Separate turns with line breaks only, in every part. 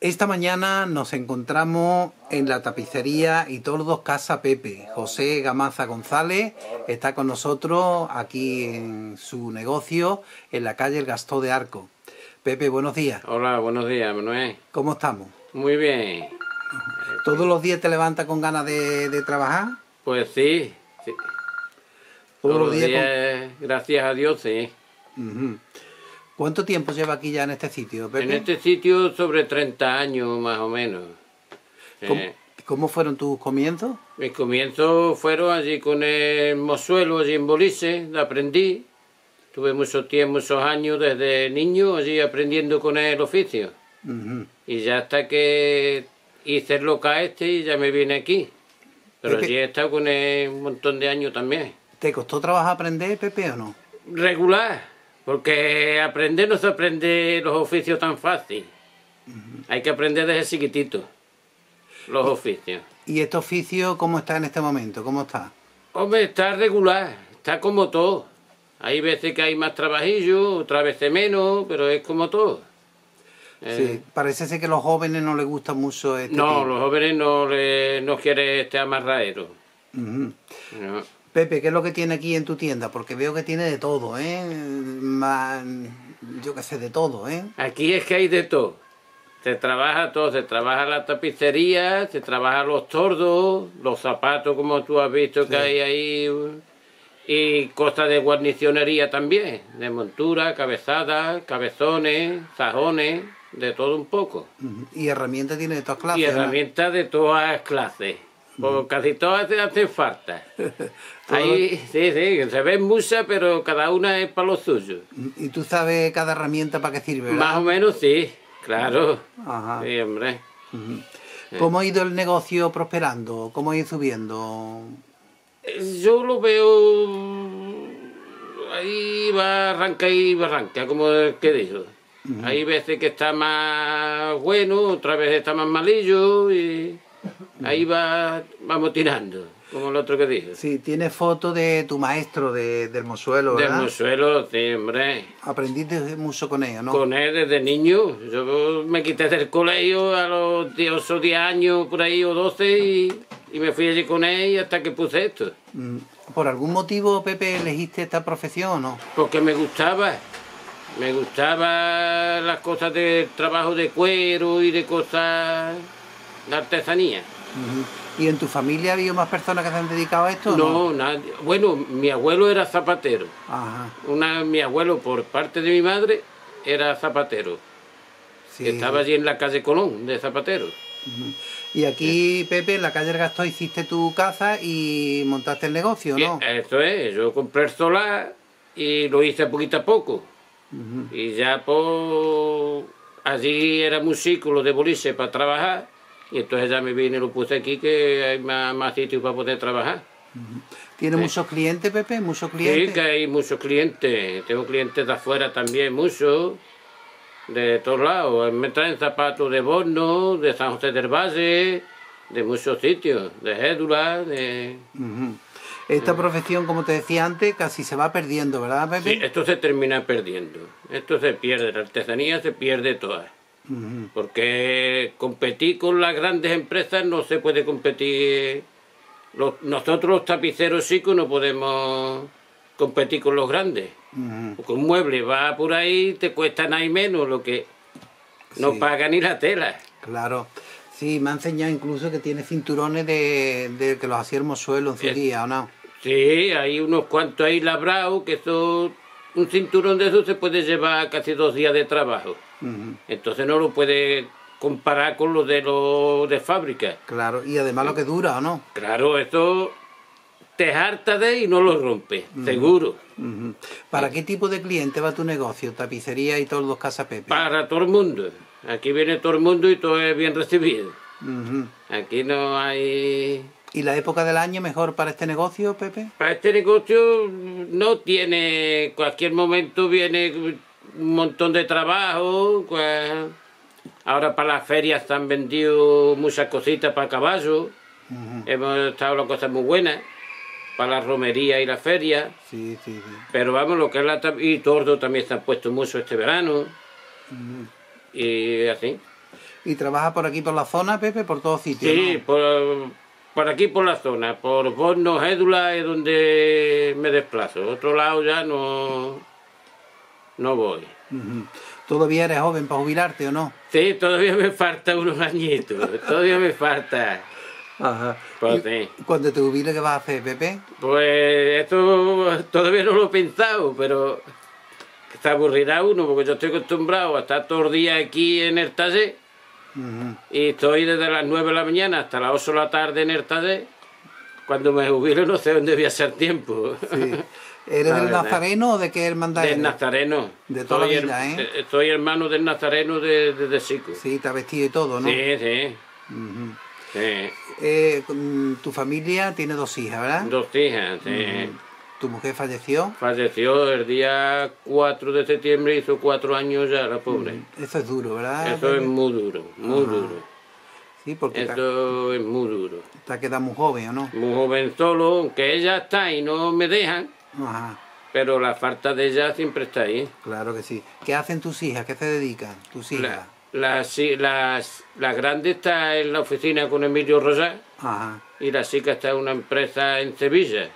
Esta mañana nos encontramos en la tapicería y tordos Casa Pepe. José Gamaza González está con nosotros aquí en su negocio en la calle El Gastó de Arco. Pepe, buenos días.
Hola, buenos días, Manuel.
¿Cómo estamos?
Muy bien.
¿Todos los días te levantas con ganas de trabajar?
Pues sí. Todos los días, gracias a Dios, sí.
¿Cuánto tiempo lleva aquí ya en este sitio, Pepe?
En este sitio sobre 30 años más o menos.
¿Cómo fueron tus comienzos?
Mis comienzos fueron allí con el mozuelo, allí en Bolice, aprendí. Tuve muchos años desde niño allí aprendiendo con el oficio. Y ya hasta que hice el local y ya me vine aquí. Pero
Pepe,
allí he estado con él un montón de años también.
¿Te costó trabajo aprender, Pepe, o no?
Regular, porque aprender no se aprende los oficios tan fácil. Hay que aprender desde chiquitito, los oficios.
¿Y este oficio cómo está en este momento? ¿Cómo está?
Hombre, está regular, está como todo. Hay veces que hay más trabajillo, otras veces menos, pero es como todo.
Sí, parece ser que a los jóvenes no les gusta mucho este
No,
tipo.
los jóvenes no quieren este amarradero. No.
Pepe, ¿qué es lo que tiene aquí en tu tienda? Porque veo que tiene de todo, ¿eh? Yo qué sé, de todo, ¿eh?
Aquí es que hay de todo. Se trabaja todo, se trabaja la tapicería, se trabaja los tordos, los zapatos como tú has visto que hay ahí, y cosas de guarnicionería también, de montura, cabezadas, cabezones, sajones, de todo un poco.
Y herramientas tiene de todas clases.
Y herramientas de todas clases. Pues casi todas te hacen falta. Ahí, sí, se ven muchas, pero cada una es para lo suyo.
¿Y tú sabes cada herramienta para qué sirve, verdad?
Más o menos sí, claro.
Ajá.
Sí, hombre.
¿Cómo ha ido el negocio prosperando? ¿Cómo ha ido subiendo?
Yo lo veo... Ahí va arranca y barranca, como el que dijo. Hay veces que está más bueno, otras veces está más malillo y... Ahí vamos tirando, como el otro que dijo.
Sí, tiene foto de tu maestro del mozuelo, ¿verdad?
Del mozuelo, sí, hombre.
Aprendiste mucho con ellos, ¿no?
Con él desde niño. Yo me quité del colegio a los 10 años, por ahí, o 12, y me fui allí con él hasta que puse esto.
¿Por algún motivo, Pepe, elegiste esta profesión o no?
Porque me gustaba. Me gustaban las cosas de trabajo de cuero y de cosas de artesanía.
¿Y en tu familia ha habido más personas que se han dedicado a esto?
No, nadie. Bueno, mi abuelo era zapatero.
Ajá.
Mi abuelo, por parte de mi madre, era zapatero.
Sí.
Estaba allí en la calle Colón, de zapatero.
Y aquí, Pepe, en la calle El Gastó hiciste tu casa y montaste el negocio, ¿no?
Eso es, yo compré el solar y lo hice poquito a poco. Y ya pues allí era un círculo de Bolice para trabajar. Y entonces ya me vine y lo puse aquí, que hay más sitios para poder trabajar.
¿Tiene muchos clientes, Pepe? ¿Muchos clientes?
Sí, que hay muchos clientes. Tengo clientes de afuera también, muchos. De todos lados. Me traen zapatos de Borno, de San José del Valle, de muchos sitios, de Gédula, de...
Esta profesión, como te decía antes, casi se va perdiendo, ¿verdad, Pepe?
Sí, esto se termina perdiendo. Esto se pierde, la artesanía se pierde toda. Porque competir con las grandes empresas no se puede competir. Nosotros los tapiceros chicos no podemos competir con los grandes. Porque un mueble va por ahí, te cuesta nada y menos, lo que no paga ni la tela.
Claro. Sí, me ha enseñado incluso que tiene cinturones de que los hacía el mozuelo en su día, ¿o no?
Sí, hay unos cuantos ahí labrados que son... Un cinturón de esos se puede llevar casi 2 días de trabajo. Entonces no lo puede comparar con los de fábrica.
Claro, y además lo que dura, ¿o no?
Claro, esto te harta de y no lo rompe, seguro.
¿Para qué tipo de cliente va tu negocio? Tapicería y tordos Casa Pepe.
Para todo el mundo. Aquí viene todo el mundo y todo es bien recibido. Aquí no hay...
¿Y la época del año mejor para este negocio, Pepe?
Para este negocio no tiene... Cualquier momento viene un montón de trabajo. Ahora para las ferias se han vendido muchas cositas para caballos. Hemos estado las cosas muy buenas. Para la romería y la feria.
Sí.
Pero vamos, lo que es y tordo también se han puesto mucho este verano. Y así.
¿Y trabaja por aquí, por la zona, Pepe, por todos sitios?
Sí,
¿no?
por aquí, por la zona. Por Borno, Gédula es donde me desplazo. Otro lado ya no voy.
¿Todavía eres joven para jubilarte o no?
Sí, todavía me falta unos añitos. Todavía me falta.
Ajá.
Pues sí.
Cuando te jubiles, ¿qué vas a hacer, Pepe?
Pues esto todavía no lo he pensado, pero se aburrirá uno, porque yo estoy acostumbrado a estar todo el día aquí en el taller. Y estoy desde las 9 de la mañana hasta las 8 de la tarde en el taller. Cuando me jubilo no sé dónde voy a hacer tiempo.
Sí. ¿Eres del Nazareno o de qué hermandad eres?
Del Nazareno.
De toda la vida, ¿eh?
Soy hermano del Nazareno de Sico.
Sí, te has vestido y todo, ¿no?
Sí, sí.
Sí. Tu familia tiene 2 hijas, ¿verdad?
2 hijas, sí.
¿Tu mujer falleció?
Falleció el día 4 de septiembre, hizo 4 años ya, la pobre.
Eso es duro, ¿verdad?
Eso es muy duro, muy duro.
Sí, porque
eso es muy duro.
Te has quedado muy joven, ¿o no?
Muy joven solo, aunque ella está y no me dejan, pero la falta de ella siempre está ahí.
Claro que sí. ¿Qué hacen tus hijas? ¿Qué se dedican tus hijas?
La grande está en la oficina con Emilio Rosá y la chica está en una empresa en Sevilla.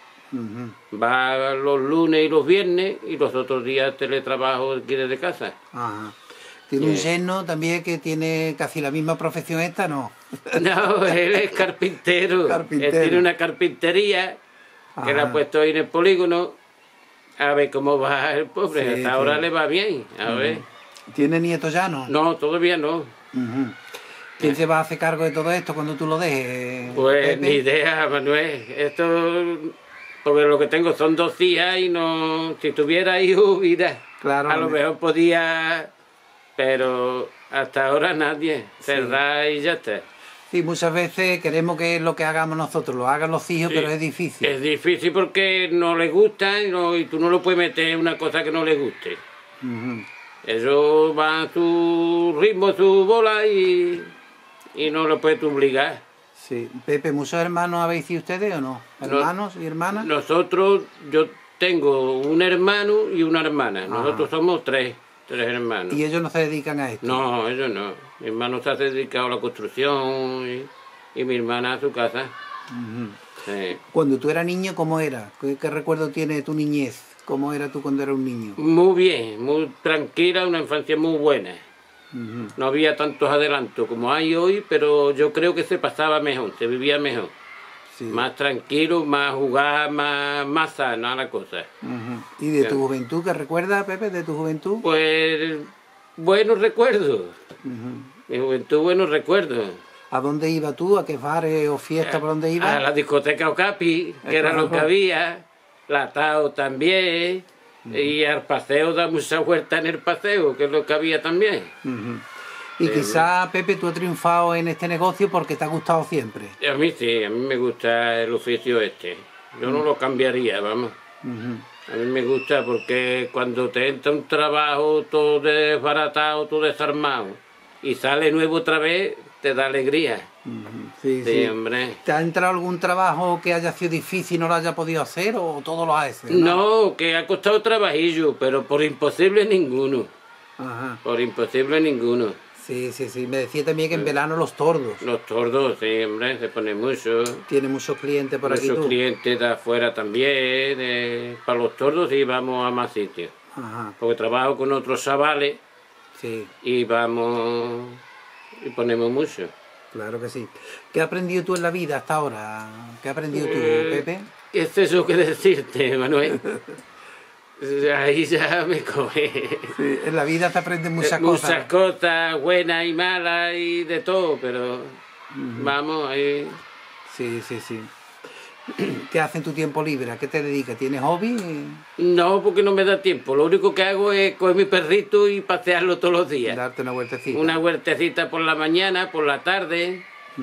Va los lunes y los viernes y los otros días teletrabajo aquí desde casa.
¿Tiene un yerno también que tiene casi la misma profesión esta, no?
No, él es carpintero. Él tiene una carpintería que la ha puesto ahí en el polígono. A ver cómo va el pobre.
Sí,
hasta ahora le va bien. A ver.
¿Tiene nietos ya, no?
No, todavía no.
¿Quién se va a hacer cargo de todo esto cuando tú lo dejes?
Pues
Pepe?
ni idea, Manuel. Esto, porque lo que tengo son 2 hijas y no, si tuviera hijos, mira,
claro,
a lo mejor podía, pero hasta ahora nadie. Cerrar y ya está.
Sí, muchas veces queremos que lo que hagamos nosotros lo hagan los hijos, pero es difícil.
Es difícil porque no les gusta y tú no lo puedes meter en una cosa que no les guste. Ellos van a su ritmo, su bola y no lo puedes obligar.
Sí. Pepe, ¿muchos hermanos habéis sido ustedes o no? ¿Hermanos y hermanas?
Nosotros, yo tengo un hermano y una hermana. Nosotros somos 3 hermanos.
¿Y ellos no se dedican a esto?
No, ellos no. Mi hermano se ha dedicado a la construcción y mi hermana a su casa. Sí.
Cuando tú eras niño, ¿cómo era? ¿Qué recuerdo tiene tu niñez? ¿Cómo era tú cuando eras un niño?
Muy bien, muy tranquila, una infancia muy buena. No había tantos adelantos como hay hoy, pero yo creo que se pasaba mejor, se vivía mejor. Sí. Más tranquilo, más jugar, más sana la cosa.
¿Y de tu juventud, qué recuerdas, Pepe, de tu juventud?
Pues buenos recuerdos. Mi juventud, buenos recuerdos.
¿A dónde ibas tú? ¿A qué bares o fiestas por dónde ibas?
A la discoteca Ocapi, que era lo que había. La Tao también. Y al paseo, da mucha vuelta en el paseo, que es lo que había también.
Y quizá, Pepe, tú has triunfado en este negocio porque te ha gustado siempre.
A mí sí, a mí me gusta el oficio este. Yo no lo cambiaría, vamos. A mí me gusta porque cuando te entra un trabajo todo desbaratado, todo desarmado, y sale nuevo otra vez, te da alegría.
Sí,
hombre.
¿Te ha entrado algún trabajo que haya sido difícil y no lo haya podido hacer o todo lo haces?
No, que ha costado trabajillo, pero por imposible ninguno. Por imposible ninguno.
Sí. Me decía también que en verano los tordos.
Los tordos, sí, hombre, se pone mucho.
¿Tiene muchos clientes por aquí tú?
Muchos clientes de afuera también. Para los tordos sí vamos a más sitios. Porque trabajo con otros chavales. Y vamos y ponemos mucho.
Claro que sí. ¿Qué has aprendido tú en la vida hasta ahora? ¿Qué has aprendido tú, Pepe?
¿Qué es eso que decirte, Manuel? Ahí ya me coge.
Sí, en la vida te aprendes muchas cosas.
Muchas cosas, buenas y malas y de todo, pero vamos ahí.
Sí. ¿Qué haces en tu tiempo libre? ¿A qué te dedicas? ¿Tienes hobby?
No, porque no me da tiempo. Lo único que hago es coger mi perrito y pasearlo todos los días.
Darte una vueltecita.
Una vueltecita por la mañana, por la tarde.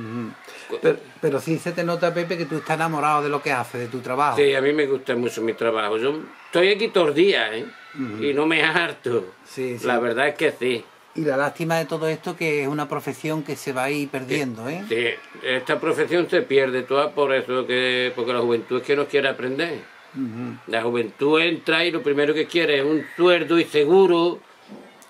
Pero sí se te nota, Pepe, que tú estás enamorado de lo que haces, de tu trabajo.
Sí, a mí me gusta mucho mi trabajo. Yo estoy aquí todos los días, y no me harto.
Sí.
La verdad es que sí.
Y la lástima de todo esto que es una profesión que se va a ir perdiendo, ¿eh?
Sí, esta profesión se pierde toda por eso, porque la juventud es que no quiere aprender. La juventud entra y lo primero que quiere es un sueldo y seguro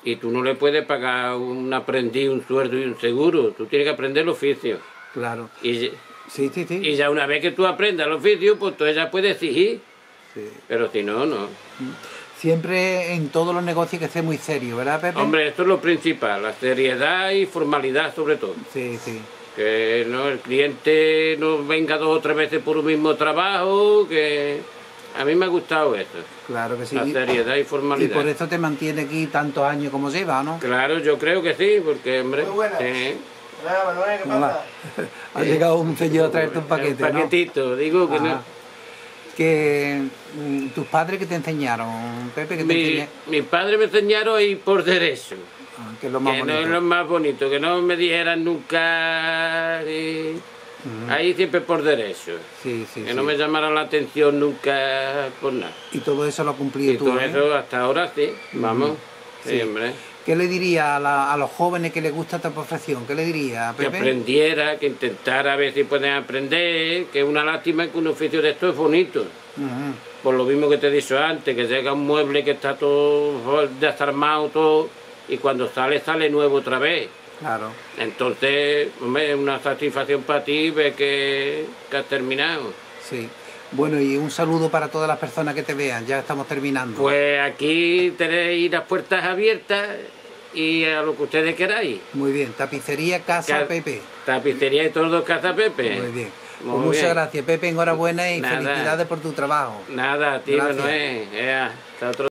Y tú no le puedes pagar un aprendiz, un sueldo y un seguro. Tú tienes que aprender el oficio.
Claro.
Y,
Sí, sí, sí.
y ya una vez que tú aprendas el oficio, pues tú ya puedes exigir.
Sí.
Pero si no, no.
Siempre en todos los negocios hay que ser muy serio, ¿verdad, Pepe?
Hombre, esto es lo principal, la seriedad y formalidad sobre todo.
Sí, sí.
Que no, el cliente no venga 2 o 3 veces por un mismo trabajo, que a mí me ha gustado eso.
Claro que sí.
La seriedad y
Y
formalidad.
por eso te mantiene aquí tantos años como lleva, ¿no?
Claro, yo creo que sí, porque, hombre...
Muy buena. Hola, Manuel, ¿qué
Hola.
pasa?
Ha llegado un señor a traerte un paquete,
Un paquetito, digo que
Ajá.
no...
Que tus padres que te enseñaron, Pepe, que te enseñaron,
Mis padres me enseñaron a ir por derecho,
que es lo más
que
bonito.
no es lo más bonito, que no me dijeran nunca... ahí siempre por derecho.
Sí, sí,
Que
sí.
no me llamaran la atención nunca por nada.
Y todo eso lo has cumplido
Y
tú,
todo
¿eh?
eso hasta ahora sí, vamos,
Sí.
sí, hombre.
¿Qué le diría a los jóvenes que les gusta esta profesión? ¿Qué le diría,
Que
Pepe?
aprendiera, que intentara a ver si pueden aprender, que es una lástima que un oficio de esto es bonito.
Ujú.
Por lo mismo que te he dicho antes, que llega un mueble que está todo desarmado, todo, y cuando sale, sale nuevo otra vez.
Claro.
Entonces, hombre, es una satisfacción para ti ver que has terminado.
Sí. Bueno, y un saludo para todas las personas que te vean, ya estamos terminando.
Pues aquí tenéis las puertas abiertas y a lo que ustedes queráis.
Muy bien, tapicería Casa
Ca-
Pepe.
Tapicería y todo Casa Pepe.
Muy bien.
Muy
Pues muchas
bien.
gracias, Pepe, enhorabuena y
Nada.
felicidades por tu trabajo.
Nada, tío,
Gracias.
no es. Hasta otro